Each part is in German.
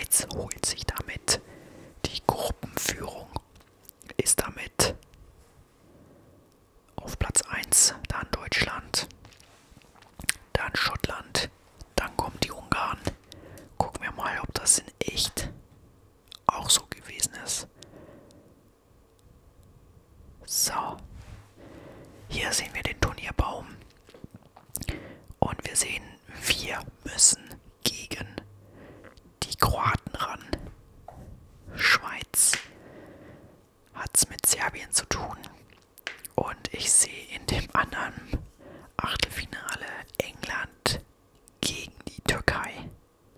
Schweiz holt sich damit die Gruppenführung, ist damit auf Platz 1, dann Deutschland, dann Schottland, dann kommen die Ungarn. Gucken wir mal, ob das in echt auch so gewesen ist. So, hier sehen wir den Turnierbaum und wir sehen, wir müssen gegen die Kroaten ran. Schweiz hat es mit Serbien zu tun und ich sehe in dem anderen Achtelfinale England gegen die Türkei.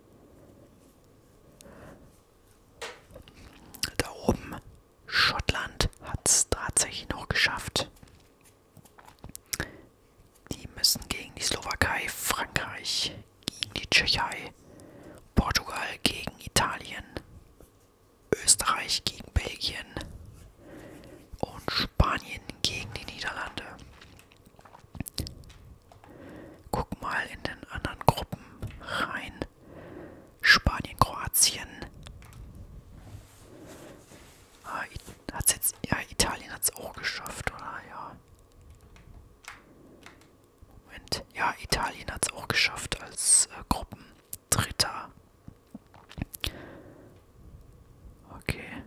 Da oben Schottland hat es tatsächlich noch geschafft. Die müssen gegen die Slowakei, Frankreich gegen die Tschechei, Portugal gegen Italien, Österreich gegen Belgien und Spanien gegen die Niederlande. Guck mal in den anderen Gruppen rein. Spanien, Kroatien. Italien hat es auch geschafft, oder? Ja. Moment. Ja, Italien hat es auch geschafft als Gruppendritter. Okay.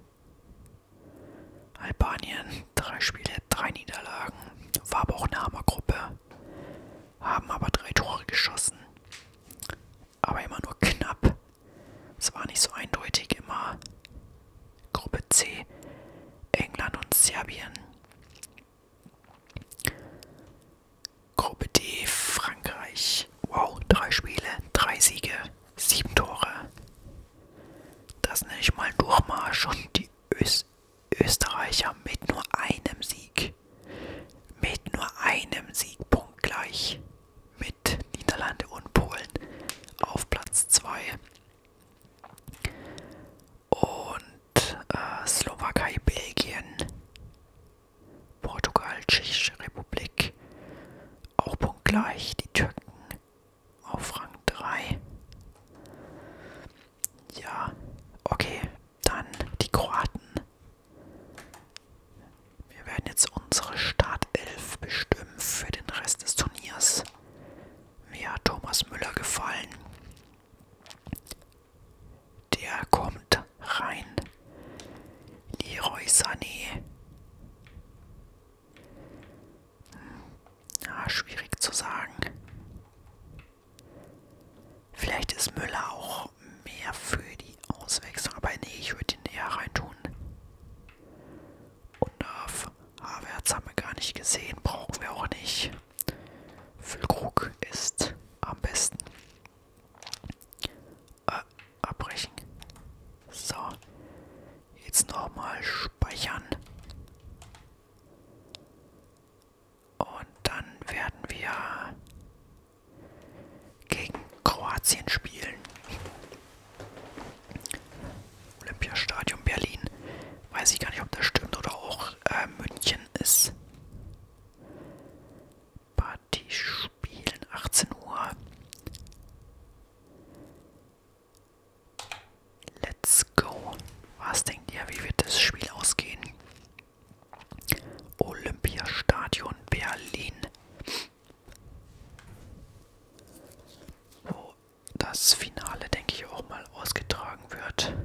Albanien, 3 Spiele, 3 Niederlagen. War aber auch eine Hammergruppe. Haben aber 3 Tore geschossen. Aber immer nur knapp. Es war nicht so eindeutig immer. Gruppe C, England und Serbien. Gruppe D, Frankreich. Wow, 3 Spiele, 3 Siege, 7 Tore. Das nenne ich mal ein Durchmarsch und die Österreicher mit nur einem Sieg. Mit nur einem Sieg, punktgleich mit Niederlande und Polen auf Platz 2. Und Slowakei, Belgien, Portugal, Tschechische Republik auch punktgleich. Die Türken auf Rang 3. Ja, okay, dann die Kroaten. Wir werden jetzt unsere Startelf bestimmen für den Rest des Turniers. Mir hat Thomas Müller gefallen. Der kommt rein. Leroy Sané. Ja, schwierig zu sagen. Vielleicht ist Müller auch mehr für die Auswechslung, aber nee, ich würde ihn eher reintun. Und auf Havertz haben wir gar nicht gesehen, brauchen wir auch nicht. Füllkrug ist am besten. Abbrechen. So, jetzt nochmal speichern. Und dann werden wir gegen Kroatien spielen. Olympiastadion Berlin. Weiß ich gar nicht, ob das stimmt oder auch München ist. Partie spielen 18 Uhr. Let's go. Was denkt ihr, wie wird das Spiel ausgehen? Olympiastadion Berlin. Wo das Finale, denke ich, auch mal ausgetragen wird.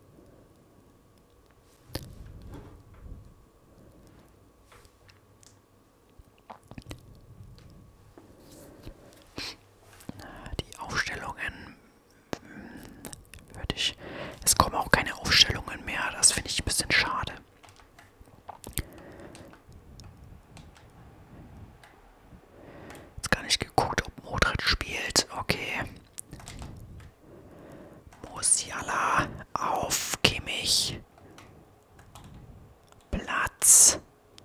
Die Aufstellungen würde ich... Es kommen auch keine Aufstellungen mehr, das finde ich ein bisschen schade. Jetzt gar nicht geguckt, ob Modric spielt. Okay. Musiala auf Kimmich. Platz.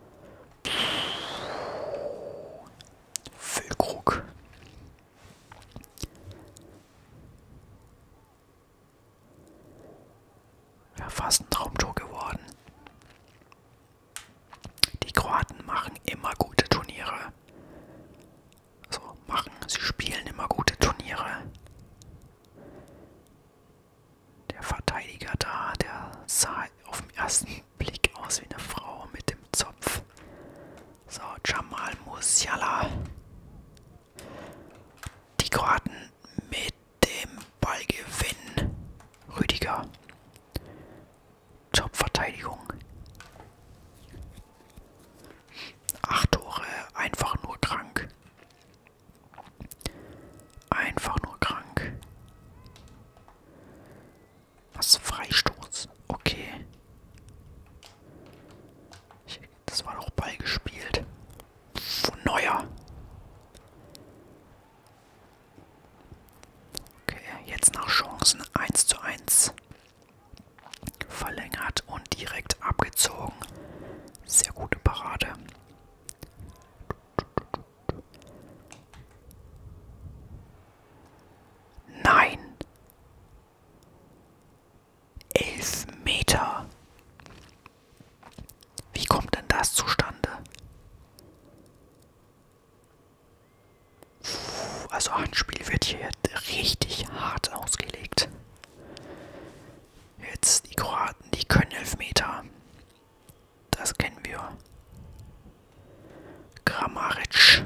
Füllkrug. Wäre fast ein Traumtor geworden. Die Kroaten machen immer gute Turniere. Sie spielen immer gute Turniere. Der Vater Ballgewinn. Rüdiger. Top-Verteidigung. 8 Tore, einfach nur krank. Einfach nur krank. Was? Freistoß? Okay. Das war doch Ball gespielt. Von Neuer. Okay, jetzt nach Chancen 1:1. Verlängert und direkt abgezogen. Sehr gute Parade. Nein. 11 Meter. Wie kommt denn das zustande? Also Handspiel wird hier richtig hart ausgelegt. Jetzt die Kroaten, die können Elfmeter. Das kennen wir. Kramaric.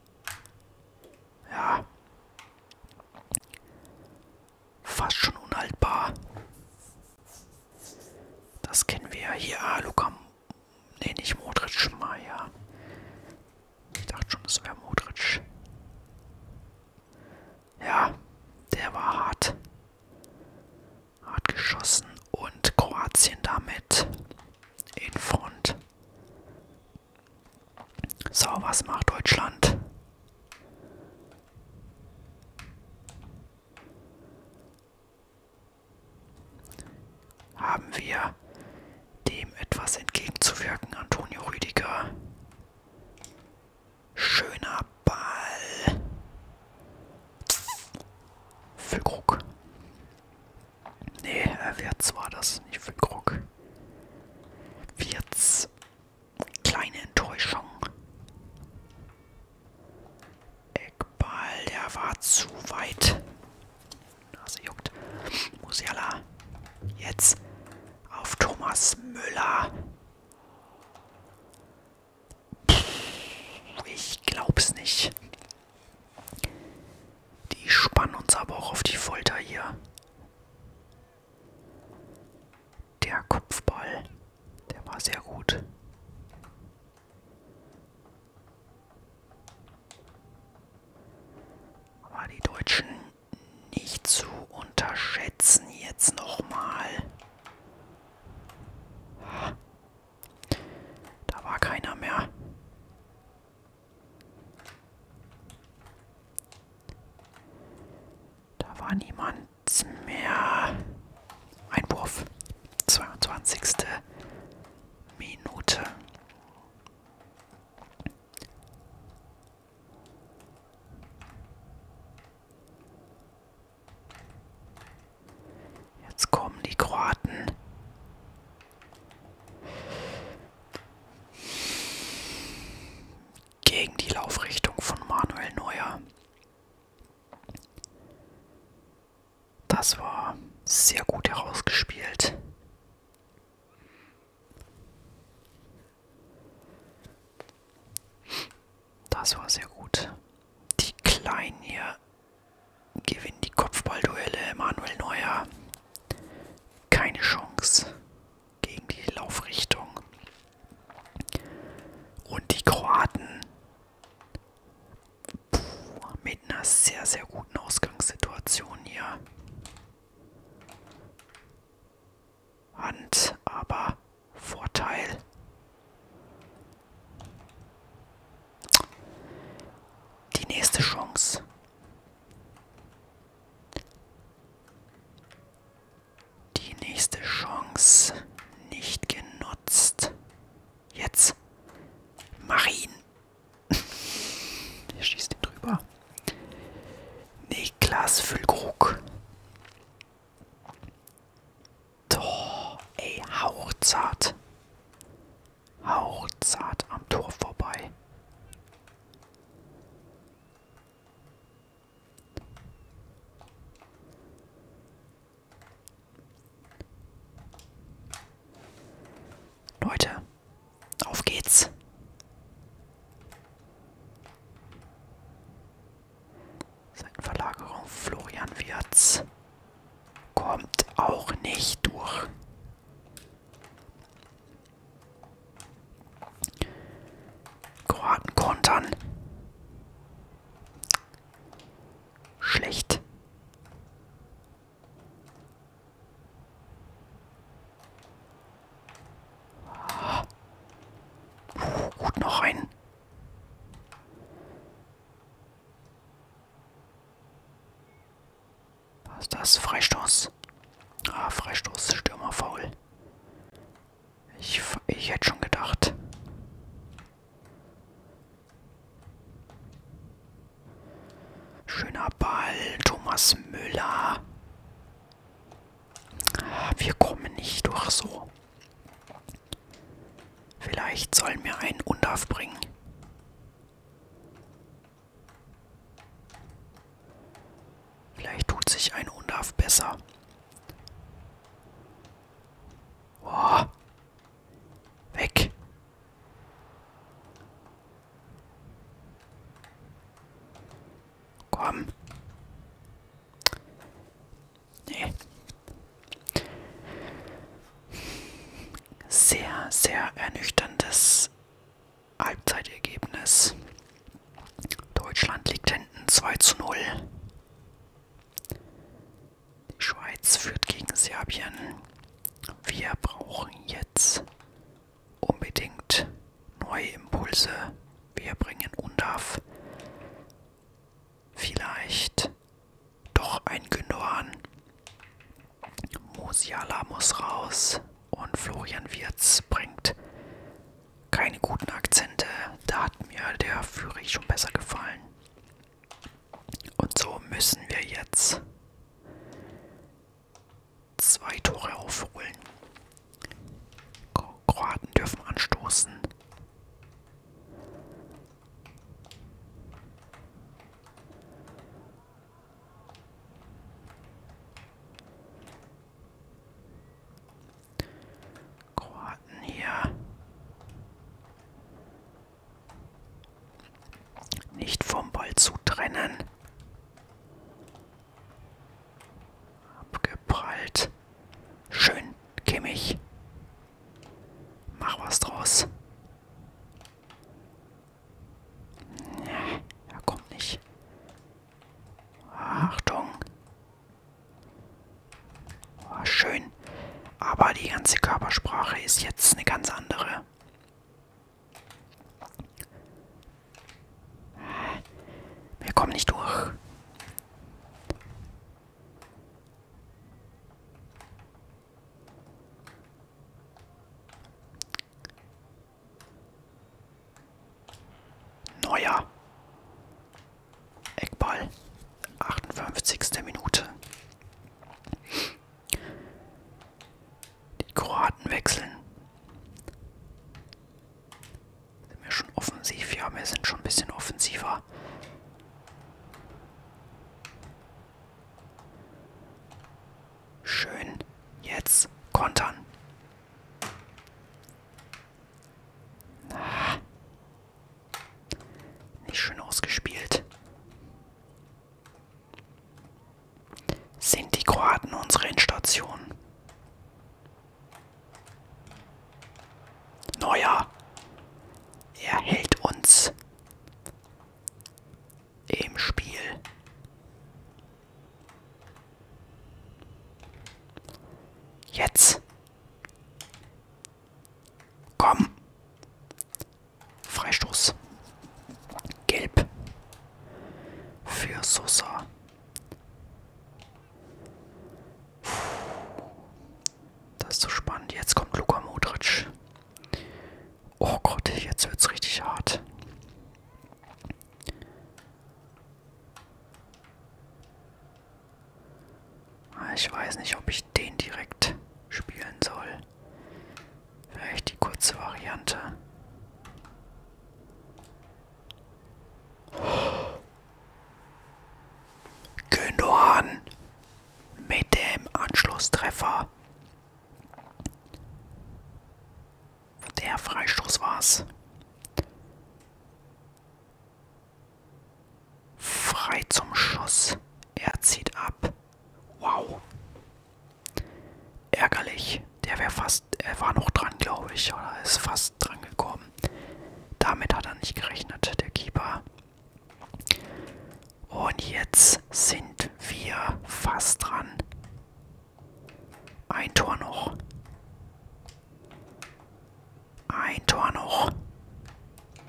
Ja. Fast schon unhaltbar. Das kennen wir hier. Luka. Nee, nicht Modric. Maja. Ich dachte schon, es wäre Modric. Ja, der war hart. Hart geschossen. Und Kroatien damit in Front. So, was macht Deutschland? Haben wir dem etwas entgegenzuwirken? Antonio Rüdiger. Schöner Ball. Füllkrug. Nee, Wirtz war das, nicht Füllkrug. Wirtz. Kleine Enttäuschung. Eckball, der war zu weit. Nase juckt. Musiala. Jetzt auf Thomas Müller. Ich glaub's nicht. Die spannen uns aber auch auf die Folter hier. Der Kopfball, der war sehr gut. Aber die Deutschen nicht zu unterschätzen jetzt nochmal. Da war keiner mehr. Da war niemand mehr. Einwurf. 22. Minute. Jetzt kommen die Kroaten. Gegen die Laufrichtung von Manuel Neuer. Das war sehr gut herausgespielt. Das war sehr gut. Die Kleinen hier gewinnen die Kopfballduelle. Manuel Neuer. Keine Chance gegen die Laufrichtung. Und die Kroaten mit einer sehr, sehr guten Ausgangssituation hier. Hand, aber Vorteil. Die nächste Chance. Die nächste Chance nicht genutzt. Jetzt. Mach ihn. Er schießt ihn drüber. Niklas Füllkrug. Doch, ey, hauchzart. Hauchzart am Tor vorbei. Leute, auf geht's. Seitenverlagerung Florian Wirtz. noch ein. Was ist das? Freistoß. Ah, Freistoß, Stürmerfoul. Ich hätte schon gedacht. Schöner Ball, Thomas Müller. Wir kommen nicht durch so. Vielleicht sollen wir einen Undaf bringen. Vielleicht tut sich ein Undaf besser. Oh. Weg. Komm. Nee. Sehr, sehr ernüchterndes Halbzeitergebnis. Deutschland liegt hinten 2:0. Die Schweiz führt gegen Serbien. Wir brauchen jetzt unbedingt neue Impulse. Wir bringen Undaf. Vielleicht doch ein Gündogan. Musiala muss raus. Und Florian Wirtz bringt keine guten Akzente. Da hat mir der Führer schon besser gefallen. Und so müssen wir jetzt 2 Tore aufholen. Kroaten dürfen anstoßen. Kroaten hier. Nicht vom Ball zu trennen. Abgeprallt. Schön, Kimmich. Mach was draus. Nee, er kommt nicht. Achtung. Oh, schön. Aber die ganze Körpersprache ist jetzt eine ganz andere. Wir kommen nicht durch. Neuer. Eckball. 58. Minute. Die Kroaten wechseln. Sind wir schon offensiv? Ja, wir sind schon ein bisschen offensiver. Schön. Jetzt kontern. Nicht schön ausgespielt. Sind die Kroaten unsere Endstation? Neuer. Er hält uns im Spiel. Jetzt. Komm. Freistoß. Gelb. Für Sosa. Das ist so spannend. Jetzt kommt Luka Modric. Oh Gott, jetzt wird's richtig hart. Ich weiß nicht, ob ich den direkt spielen soll. Vielleicht die kurze Variante. Gündogan mit dem Anschlusstreffer. Der Freistoß war's. Frei zum Schuss. Er zieht ab. Wow. Ärgerlich. Er war noch dran, glaube ich, oder ist fast dran gekommen. Damit hat er nicht gerechnet, der Keeper. Und jetzt sind wir fast dran. Ein Tor noch. Ein Tor noch.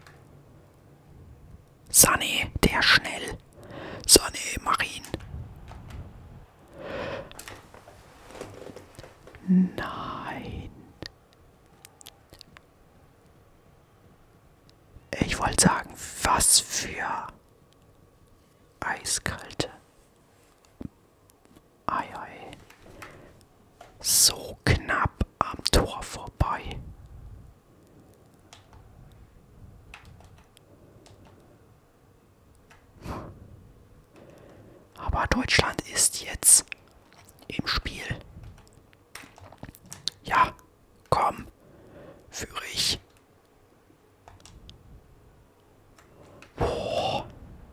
Nein. Ich wollte sagen, was für eiskalte. Ei, ei. So knapp am Tor vorbei. Aber Deutschland ist jetzt im Spiel. Ja, komm, führe ich. Boah.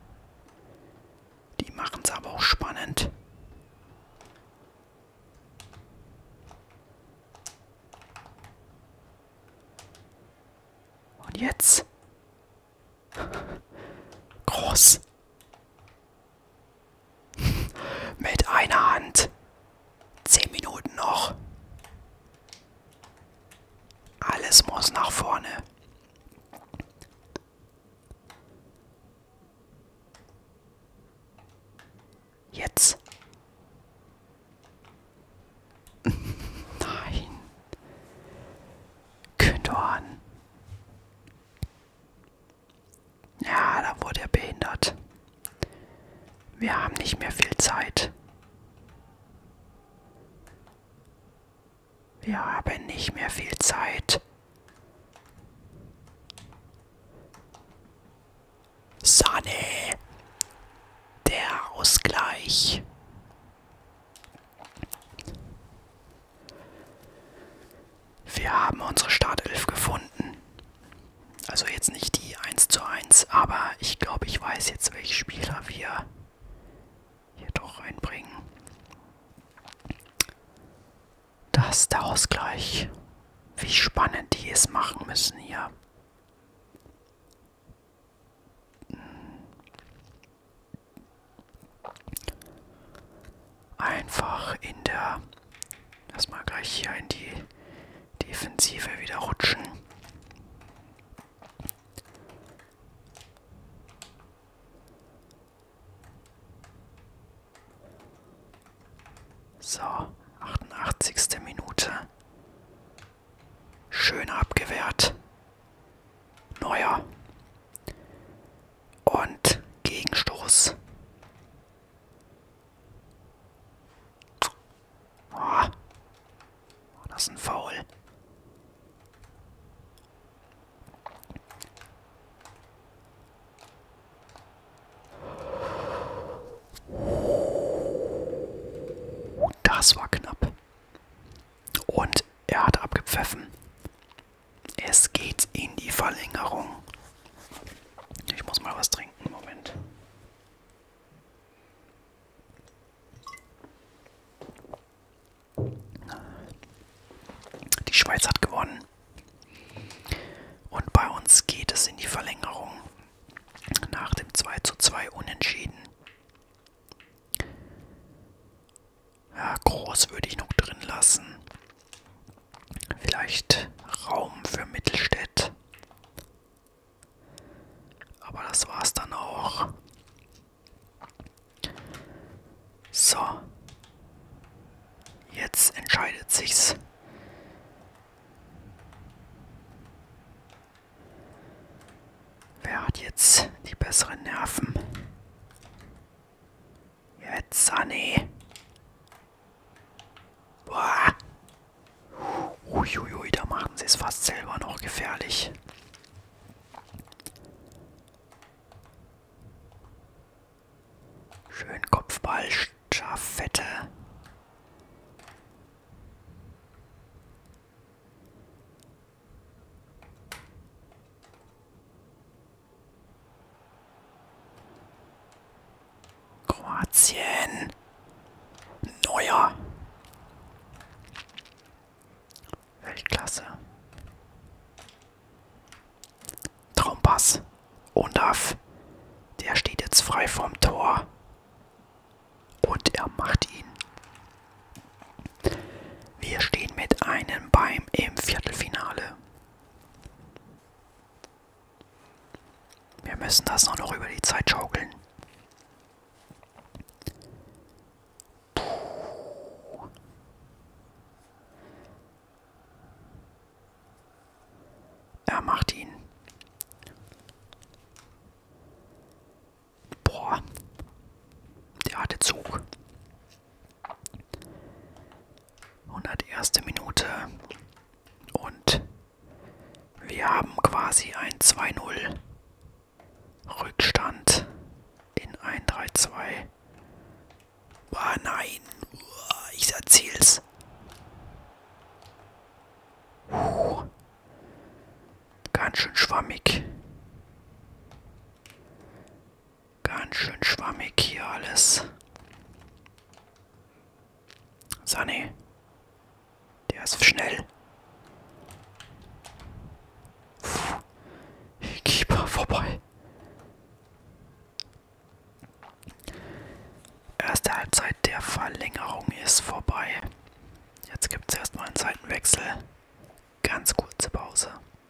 Die machen es aber auch spannend. Und jetzt? Groß. Mit einer Hand. 10 Minuten noch. Alles muss nach vorne. Jetzt. Nein. Gündogan. Ja, da wurde er behindert. Wir haben nicht mehr viel Zeit. Wir haben nicht mehr viel Zeit. Sané. Der Ausgleich. Wir haben unsere Startelf gefunden. Also jetzt nicht die 1:1, aber ich glaube, ich weiß jetzt, welche Spieler wir hier doch reinbringen. Das ist der Ausgleich. Wie spannend die es machen müssen hier. Einfach in der... Erstmal gleich hier in die Defensive wieder rutschen. So, 88. Minute. Schön abgewehrt. Neuer. Und Gegenstoß. Oh, das ist ein Foul. Das war knapp. Und er hat abgepfiffen. Es geht in die Verlängerung. Ich muss mal was trinken. Moment. Die Schweiz hat gewonnen. Und bei uns geht es in die Verlängerung. Nach dem 2:2 Unentschieden. Ja, Groß würde ich noch drin lassen. Vielleicht Raum für Mittelstädt. Aber das war's dann auch. So. Jetzt entscheidet sich's. Wer hat jetzt die besseren Nerven? Jetzt Sané. Boah. Uiuiui, da machen sie es fast selber noch gefährlich. Schön Kopfball, Staffette. Kroatien. Neuer. Weltklasse. Traumpass. Undaf. Der steht jetzt frei vom Tor. Und er macht ihn. Wir stehen mit einem Bein im Viertelfinale. Wir müssen das nur noch über die Zeit schaukeln. Er macht ihn. Boah. Der hatte Zug. 101. Minute. Und wir haben quasi ein 2:0 Rückstand in ein 3:2. Boah, nein. Ich erziel's. Ganz schön schwammig. Ganz schön schwammig hier alles. Sané. Der ist schnell. Keeper vorbei. Erste Halbzeit der Verlängerung ist vorbei. Jetzt gibt es erstmal einen Seitenwechsel. Ganz kurze Pause.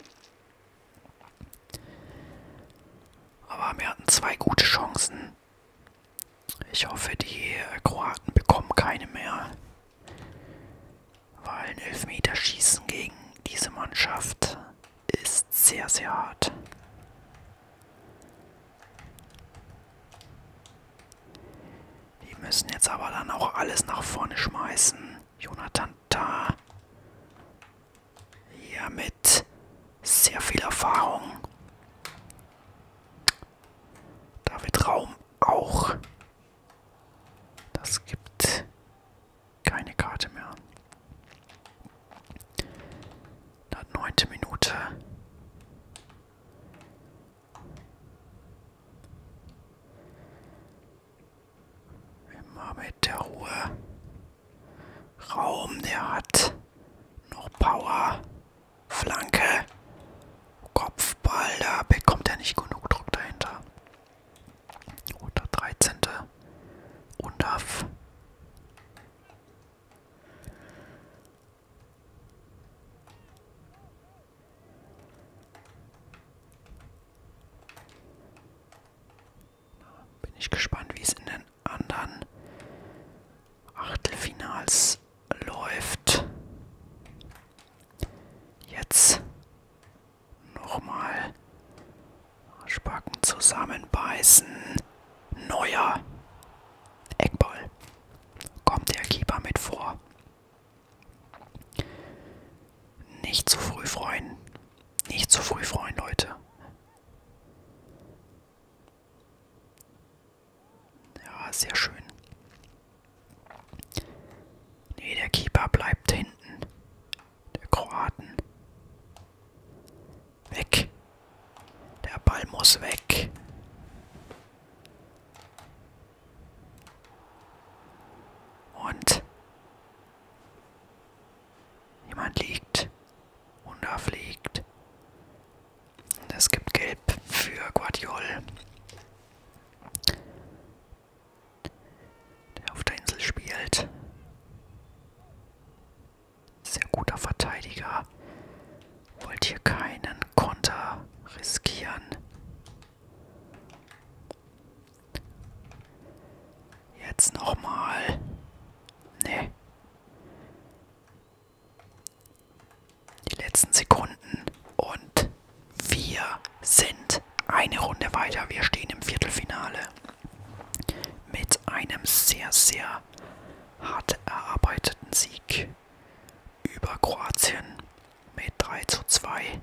Aber wir hatten 2 gute Chancen. Ich hoffe, die Kroaten bekommen keine mehr. Weil ein Elfmeterschießen gegen diese Mannschaft ist sehr, sehr hart. Die müssen jetzt aber dann auch alles nach vorne schmeißen. Jonathan Tah. Hier mit sehr viel Erfahrung. David Raum auch. Das gibt keine Karte mehr. Dann 9. Minute. Immer mit der Ruhe. Raum, der hat noch Power. Flanke. Kopfball, da bekommt er nicht genug Druck dahinter. Oder 13. Undav. Bin ich gespannt, wie es in den anderen Achtelfinals läuft. Jetzt nochmal Spacken zusammenbeißen. Neuer Eckball. Kommt der Keeper mit vor. Nicht zu früh freuen. Nicht zu früh freuen, Leute. Ja, sehr schön. Nee, der Keeper bleibt hinten. Der Kroaten. Weg. Der Ball muss weg. Und jemand liegt. Undav liegt. Und es gibt Gelb für Guardiol. Der auf der Insel spielt. Sehr guter Verteidiger. Wollt hier keinen Konter riskieren. Jetzt nochmal. Nee. Die letzten Sekunden. Und wir sind eine Runde weiter. Wir stehen im Viertelfinale. Mit einem sehr, sehr hart erarbeiteten Sieg über Kroatien mit 3:2.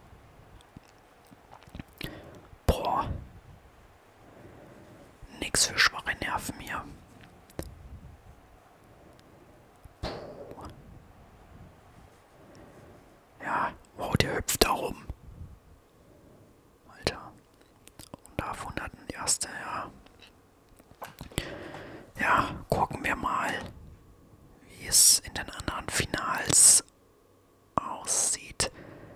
Boah. Nix für schwache Nerven hier. Puh. Ja, wow, der hüpft da rum. Alter. Und da 101. Ja. Ja, gucken wir mal, wie es in den anderen Finals aussieht.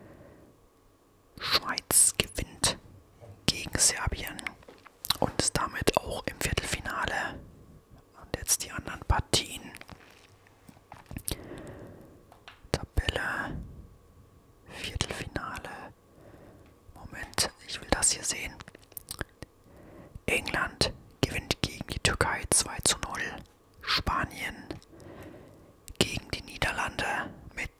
Schweiz gewinnt gegen Serbien und ist damit auch im Viertelfinale. Und jetzt die anderen Partien. Tabelle, Viertelfinale. Moment, ich will das hier sehen. England gewinnt gegen die Türkei 2:0. Spanien gegen die Niederlande mit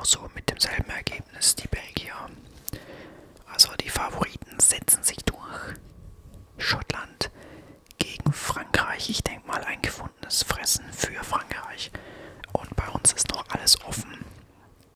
genauso mit demselben Ergebnis, die Belgier. Also die Favoriten setzen